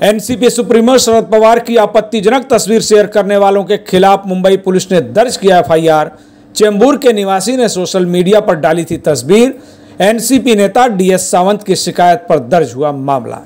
NCP supremo Sharad Pawar की आपत्तिजनक तस्वीर शेयर करने वालों के खिलाफ मुंबई पुलिस ने दर्ज किया एफआईआर। चेंबूर के निवासी ने सोशल मीडिया पर डाली थी तस्वीर। एनसीपी नेता डीएस सावंत की शिकायत पर दर्ज हुआ मामला।